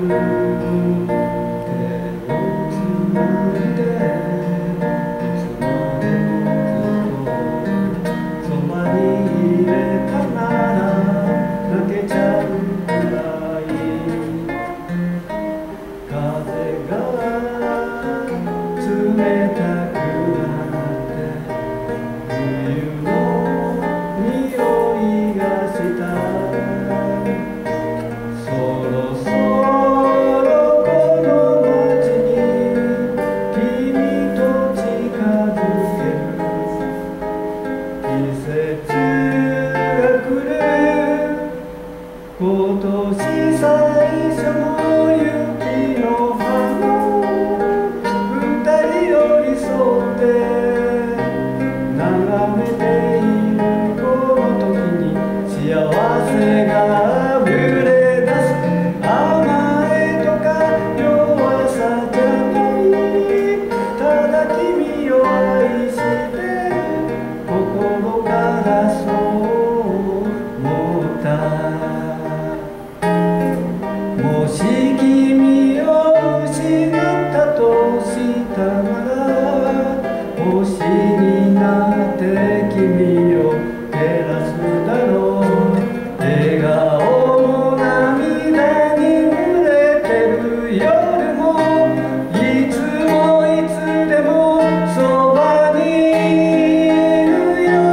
今年最初の雪の葉二人寄り添って眺めているこの時に幸せがあふれ出す甘えとか弱さじゃないただ君を愛して心からそう思ったもし君を失ったとしたなら星になって君を照らすだろう笑顔も涙に濡れてる夜もいつもいつでもそばにいるよ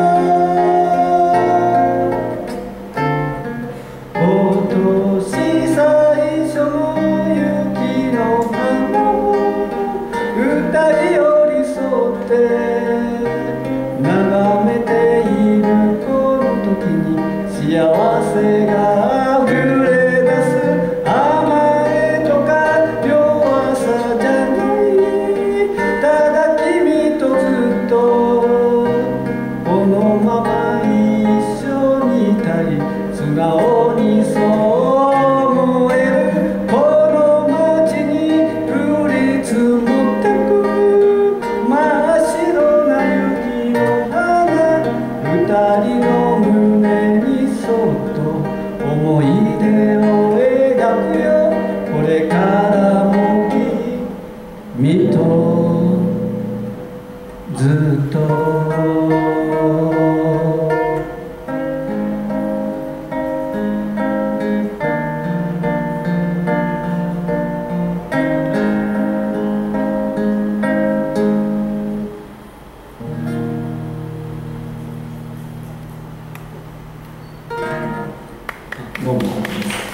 今年最初の雪の葉も二人寄り添って眺めているこの時に幸せがあふれ出す甘えとか弱さじゃないただ君とずっとこのまま一緒にいたい素直にそう二人の胸にそっと思い出を描くよこれからも君とずっとどうも。